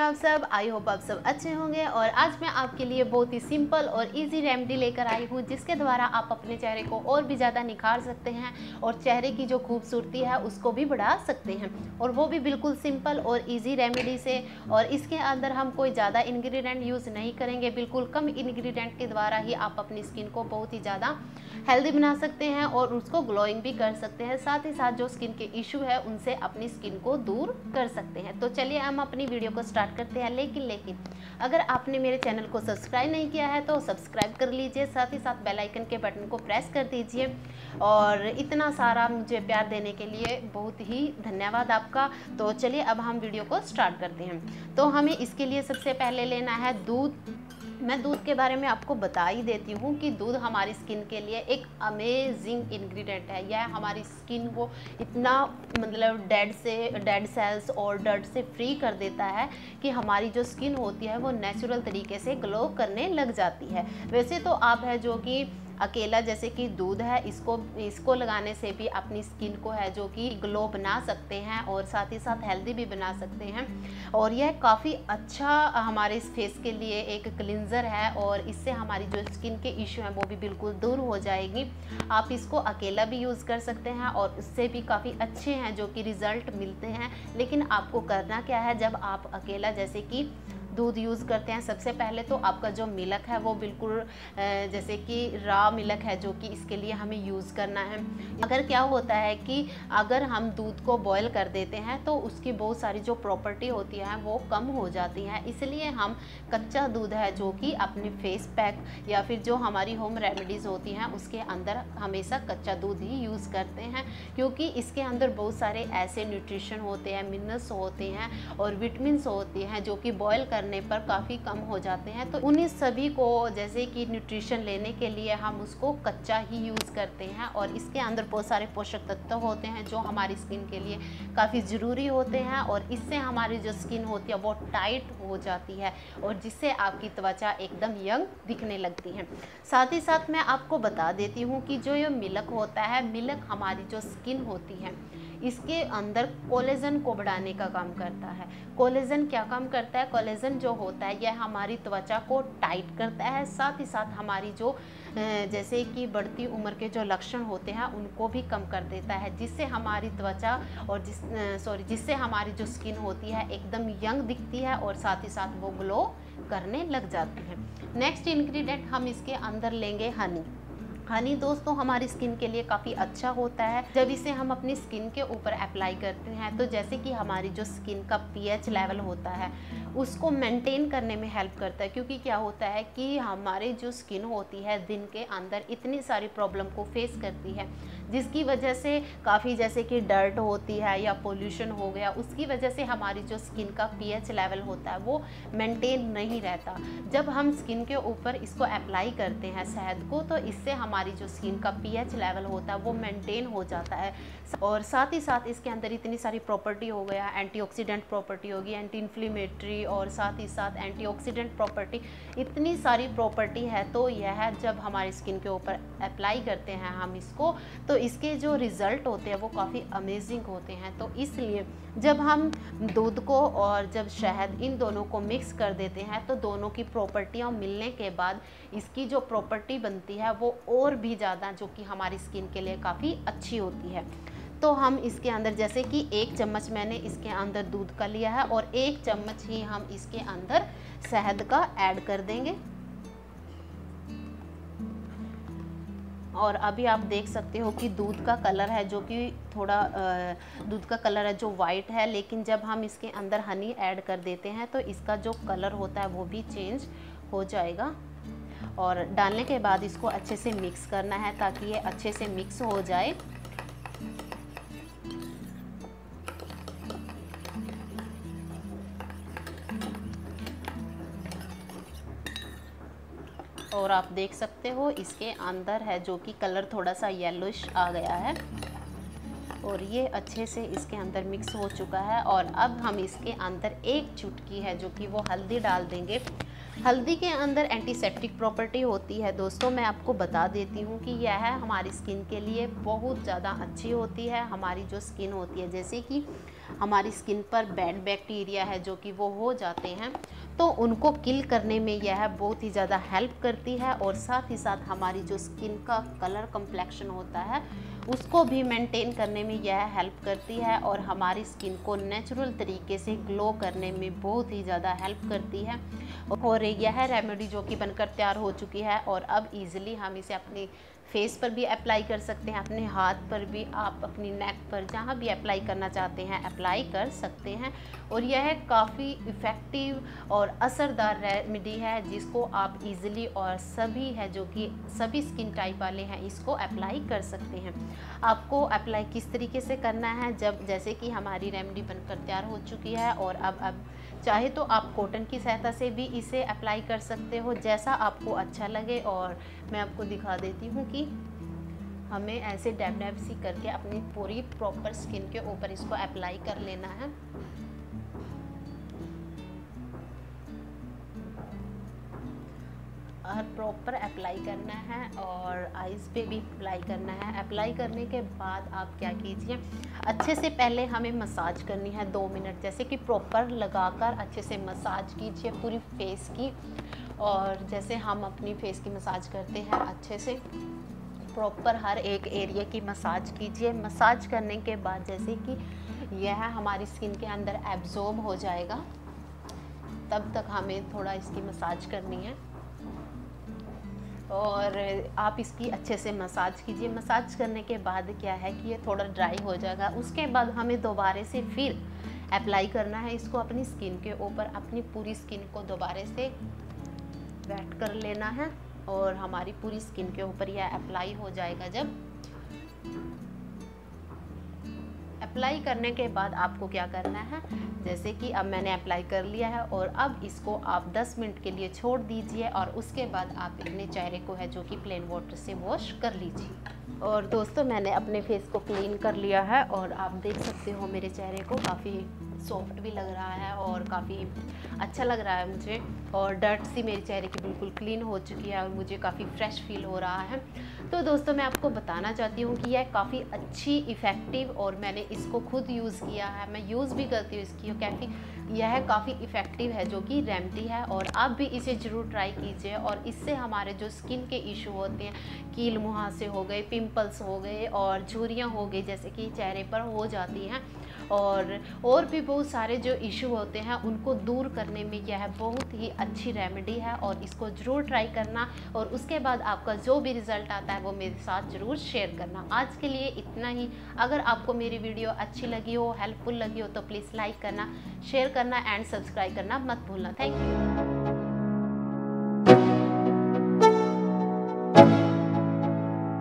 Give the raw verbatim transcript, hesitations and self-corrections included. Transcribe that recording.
आप सब। I hope आप सब अच्छे होंगे। और आज मैं आपके लिए बहुत ही सिंपल और इजी रेमेडी लेकर आई हूँ जिसके द्वारा आप अपने चेहरे को और भी ज़्यादा निखार सकते हैं और चेहरे की जो खूबसूरती है उसको भी बढ़ा सकते हैं, और वो भी बिल्कुल सिंपल और इजी रेमेडी से। और इसके अंदर हम कोई ज़्यादा इंग्रेडिएंट यूज़ नहीं करेंगे, बिल्कुल कम इंग्रेडिएंट के द्वारा ही आप अपनी स्किन को बहुत ही ज़्यादा हेल्दी बना सकते हैं और उसको ग्लोइंग भी कर सकते हैं। साथ ही साथ जो स्किन के इशू है उनसे अपनी स्किन को दूर कर सकते हैं। तो चलिए हम अपनी वीडियो को स्टार्ट करते हैं। लेकिन लेकिन अगर आपने मेरे चैनल को सब्सक्राइब नहीं किया है तो सब्सक्राइब कर लीजिए, साथ ही साथ बेल आइकन के बटन को प्रेस कर दीजिए। और इतना सारा मुझे प्यार देने के लिए बहुत ही धन्यवाद आपका। तो चलिए अब हम वीडियो को स्टार्ट करते हैं। तो हमें इसके लिए सबसे पहले लेना है दूध। मैं दूध के बारे में आपको बता ही देती हूँ कि दूध हमारी स्किन के लिए एक अमेजिंग इंग्रेडिएंट है। यह हमारी स्किन को इतना मतलब डेड से डेड सेल्स और डर्ट से फ्री कर देता है कि हमारी जो स्किन होती है वो नेचुरल तरीके से ग्लो करने लग जाती है। वैसे तो आप है जो कि अकेला जैसे कि दूध है, इसको इसको लगाने से भी अपनी स्किन को है जो कि ग्लो बना सकते हैं और साथ ही साथ हेल्दी भी बना सकते हैं। और यह काफ़ी अच्छा हमारे फेस के लिए एक क्लिंजर है और इससे हमारी जो स्किन के इशू हैं वो भी बिल्कुल दूर हो जाएगी। आप इसको अकेला भी यूज़ कर सकते हैं और उससे भी काफ़ी अच्छे हैं जो कि रिज़ल्ट मिलते हैं। लेकिन आपको करना क्या है, जब आप अकेला जैसे कि दूध यूज़ करते हैं, सबसे पहले तो आपका जो मिल्क है वो बिल्कुल जैसे कि रॉ मिल्क है जो कि इसके लिए हमें यूज़ करना है। अगर क्या होता है कि अगर हम दूध को बॉयल कर देते हैं तो उसकी बहुत सारी जो प्रॉपर्टी होती है वो कम हो जाती है, इसलिए हम कच्चा दूध है जो कि अपने फेस पैक या फिर जो हमारी होम रेमेडीज़ होती हैं उसके अंदर हमेशा कच्चा दूध ही यूज़ करते हैं, क्योंकि इसके अंदर बहुत सारे ऐसे न्यूट्रिशन होते हैं, मिनरल्स होते हैं और विटामिन्स होती हैं जो कि बॉयल करने पर काफ़ी कम हो जाते हैं। तो उन्हीं सभी को जैसे कि न्यूट्रिशन लेने के लिए हम उसको कच्चा ही यूज़ करते हैं और इसके अंदर बहुत सारे पोषक तत्व होते हैं जो हमारी स्किन के लिए काफ़ी ज़रूरी होते हैं और इससे हमारी जो स्किन होती है वो टाइट हो जाती है और जिससे आपकी त्वचा एकदम यंग दिखने लगती है। साथ ही साथ मैं आपको बता देती हूँ कि जो ये मिल्क होता है, मिल्क हमारी जो स्किन होती है इसके अंदर कोलेजन को बढ़ाने का काम करता है। कोलेजन क्या काम करता है? कोलेजन जो होता है यह हमारी त्वचा को टाइट करता है, साथ ही साथ हमारी जो जैसे कि बढ़ती उम्र के जो लक्षण होते हैं उनको भी कम कर देता है, जिससे हमारी त्वचा और जिस सॉरी जिससे हमारी जो स्किन होती है एकदम यंग दिखती है और साथ ही साथ वो ग्लो करने लग जाती है। नेक्स्ट इंग्रेडिएंट हम इसके अंदर लेंगे हनी। हनी दोस्तों हमारी स्किन के लिए काफ़ी अच्छा होता है। जब इसे हम अपनी स्किन के ऊपर अप्लाई करते हैं तो जैसे कि हमारी जो स्किन का पीएच लेवल होता है उसको मेंटेन करने में हेल्प करता है, क्योंकि क्या होता है कि हमारी जो स्किन होती है दिन के अंदर इतनी सारी प्रॉब्लम को फेस करती है जिसकी वजह से काफ़ी जैसे कि डर्ट होती है या पोल्यूशन हो गया, उसकी वजह से हमारी जो स्किन का पीएच लेवल होता है वो मेंटेन नहीं रहता। जब हम स्किन के ऊपर इसको अप्लाई करते हैं शहद को तो इससे हमारी जो स्किन का पीएच लेवल होता है वो मेंटेन हो जाता है। और साथ ही साथ इसके अंदर इतनी सारी प्रॉपर्टी हो गया, एंटीऑक्सीडेंट प्रॉपर्टी होगी, एंटी इन्फ्लेमेटरी और साथ ही साथ एंटीऑक्सीडेंट प्रॉपर्टी, इतनी सारी प्रॉपर्टी है। तो यह जब हमारी स्किन के ऊपर अप्लाई करते हैं हम इसको तो इसके जो रिज़ल्ट होते हैं वो काफ़ी अमेजिंग होते हैं। तो इसलिए जब हम दूध को और जब शहद इन दोनों को मिक्स कर देते हैं तो दोनों की प्रॉपर्टियाँ मिलने के बाद इसकी जो प्रॉपर्टी बनती है वो और भी ज़्यादा जो कि हमारी स्किन के लिए काफ़ी अच्छी होती है। तो हम इसके अंदर जैसे कि एक चम्मच मैंने इसके अंदर दूध का लिया है और एक चम्मच ही हम इसके अंदर शहद का ऐड कर देंगे। और अभी आप देख सकते हो कि दूध का कलर है जो कि थोड़ा दूध का कलर है जो वाइट है, लेकिन जब हम इसके अंदर हनी ऐड कर देते हैं तो इसका जो कलर होता है वो भी चेंज हो जाएगा। और डालने के बाद इसको अच्छे से मिक्स करना है ताकि ये अच्छे से मिक्स हो जाए। और आप देख सकते हो इसके अंदर है जो कि कलर थोड़ा सा येलोइश आ गया है और ये अच्छे से इसके अंदर मिक्स हो चुका है। और अब हम इसके अंदर एक चुटकी है जो कि वो हल्दी डाल देंगे। हल्दी के अंदर एंटीसेप्टिक प्रॉपर्टी होती है दोस्तों, मैं आपको बता देती हूँ कि यह हमारी स्किन के लिए बहुत ज़्यादा अच्छी होती है। हमारी जो स्किन होती है जैसे कि हमारी स्किन पर बैड बैक्टीरिया है जो कि वो हो जाते हैं, तो उनको किल करने में यह बहुत ही ज़्यादा हेल्प करती है। और साथ ही साथ हमारी जो स्किन का कलर कम्प्लेक्शन होता है उसको भी मेंटेन करने में यह हेल्प करती है और हमारी स्किन को नेचुरल तरीके से ग्लो करने में बहुत ही ज़्यादा हेल्प करती है। और यह रेमेडी जो कि बनकर तैयार हो चुकी है और अब इजीली हम इसे अपने फेस पर भी अप्लाई कर सकते हैं, अपने हाथ पर भी, आप अपनी नेक पर जहाँ भी अप्लाई करना चाहते हैं अप्लाई कर सकते हैं। और यह काफ़ी इफ़ेक्टिव और असरदार रेमेडी है जिसको आप इजीली और सभी है जो कि सभी स्किन टाइप वाले हैं इसको अप्लाई कर सकते हैं। आपको अप्लाई किस तरीके से करना है, जब जैसे कि हमारी रेमेडी बनकर तैयार हो चुकी है और अब अब चाहे तो आप कॉटन की सहायता से भी इसे अप्लाई कर सकते हो, जैसा आपको अच्छा लगे। और मैं आपको दिखा देती हूँ कि हमें ऐसे डैब डैब सी करके अपनी पूरी प्रॉपर स्किन के ऊपर इसको अप्लाई कर लेना है। और प्रॉपर अप्लाई करना है और आईज पे भी अप्लाई करना है। अप्लाई करने के बाद आप क्या कीजिए, अच्छे से पहले हमें मसाज करनी है दो मिनट, जैसे कि प्रॉपर लगाकर अच्छे से मसाज कीजिए पूरी फेस की। और जैसे हम अपनी फेस की मसाज करते हैं अच्छे से प्रॉपर हर एक एरिया की मसाज कीजिए। मसाज करने के बाद जैसे कि यह हमारी स्किन के अंदर एब्जॉर्ब हो जाएगा तब तक हमें थोड़ा इसकी मसाज करनी है। और आप इसकी अच्छे से मसाज कीजिए। मसाज करने के बाद क्या है कि ये थोड़ा ड्राई हो जाएगा, उसके बाद हमें दोबारा से फिर अप्लाई करना है इसको अपनी स्किन के ऊपर। अपनी पूरी स्किन को दोबारा से वेट कर लेना है और हमारी पूरी स्किन के ऊपर यह अप्लाई हो जाएगा। जब अप्लाई करने के बाद आपको क्या करना है, जैसे कि अब मैंने अप्लाई कर लिया है और अब इसको आप दस मिनट के लिए छोड़ दीजिए और उसके बाद आप अपने चेहरे को है जो कि प्लेन वाटर से वॉश कर लीजिए। और दोस्तों मैंने अपने फेस को क्लीन कर लिया है और आप देख सकते हो मेरे चेहरे को काफ़ी सॉफ्ट भी लग रहा है और काफ़ी अच्छा लग रहा है मुझे। और डर्ट सी मेरे चेहरे की बिल्कुल क्लीन हो चुकी है और मुझे काफ़ी फ्रेश फील हो रहा है। तो दोस्तों मैं आपको बताना चाहती हूँ कि यह काफ़ी अच्छी इफ़ेक्टिव और मैंने इसको खुद यूज़ किया है, मैं यूज़ भी करती हूँ इसकी, काफ़ी यह काफ़ी इफ़ेक्टिव है जो कि रेमेडी है। और आप भी इसे ज़रूर ट्राई कीजिए और इससे हमारे जो स्किन के इशू होते हैं, कील मुहासे हो गए, पिंपल्स हो गए और झुर्रियाँ हो गई जैसे कि चेहरे पर हो जाती हैं, और और भी बहुत सारे जो इशू होते हैं उनको दूर करने में यह बहुत ही अच्छी रेमेडी है। और इसको ज़रूर ट्राई करना और उसके बाद आपका जो भी रिज़ल्ट आता है वो मेरे साथ ज़रूर शेयर करना। आज के लिए इतना ही। अगर आपको मेरी वीडियो अच्छी लगी हो, हेल्पफुल लगी हो तो प्लीज़ लाइक करना, शेयर करना एंड सब्सक्राइब करना मत भूलना। Thank you.